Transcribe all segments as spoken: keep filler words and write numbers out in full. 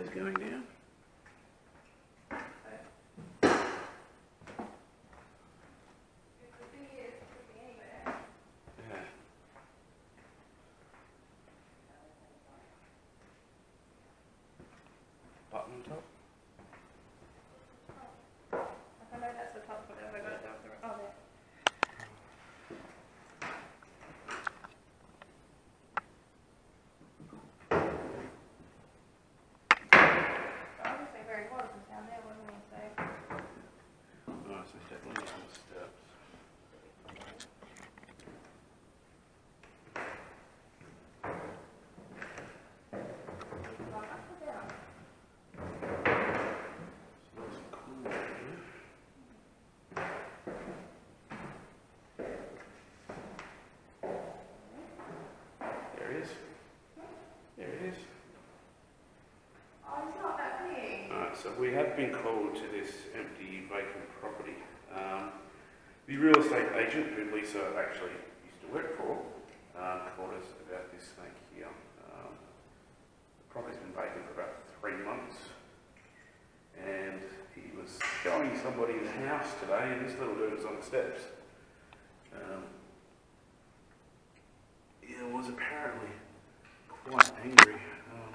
stairs going down. Yeah. Button on top. I know that's the top, but have I got it down the oh there. Obviously very close down there, wasn't he? So Oh, so definitely on the steps. well, up or down? So that's cool here. There it is. There it is. Oh, it's not that big. Alright, so we have been called to this empty vacant property. Um, the real estate agent who Lisa actually used to work for um, called us about this snake here. Um, the property's been vacant for about three months and he was showing somebody the house today and this little dude was on the steps. Um, yeah, was apparently quite angry. Um,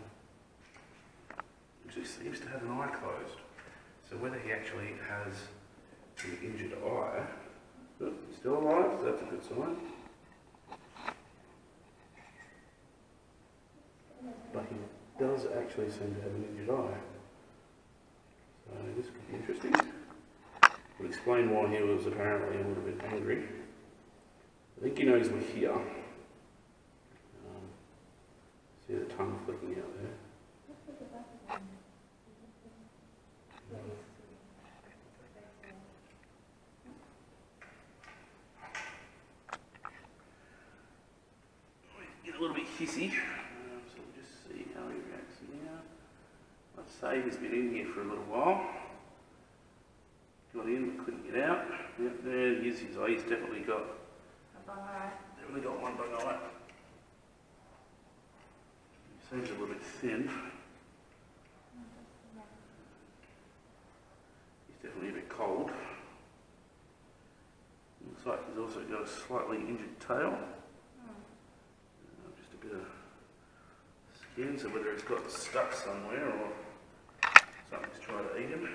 He seems to have an eye closed. So whether he actually has an injured eye, but he's still alive, so that's a good sign. But he does actually seem to have an injured eye. So this could be interesting. We'll explain why he was apparently a little bit angry. I think he knows we're here. Um, see the tongue flicking out there. Get a little bit hissy, um, so we'll just see how he reacts now. I'd say he's been in here for a little while. Got in, but couldn't get out. Yep, there he is. His eye. He's definitely got. A bung eye. Definitely got one bung eye. He seems a little bit thin. He's definitely a bit cold. Looks like he's also got a slightly injured tail. Just a bit of skin, so whether it's got stuck somewhere or something's trying to eat him.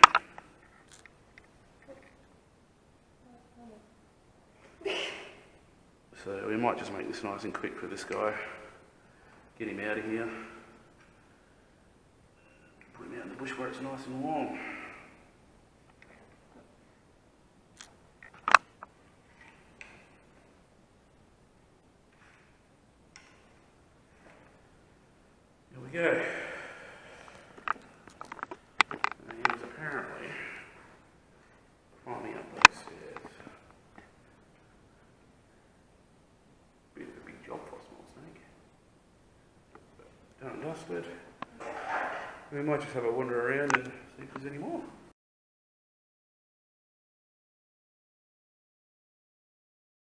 So we might just make this nice and quick for this guy. Get him out of here. Put him out in the bush where it's nice and warm. Here we go. And he was apparently climbing up those stairs. Bit of a big job for a small snake. Done and dusted. We might just have a wander around and see if there's any more.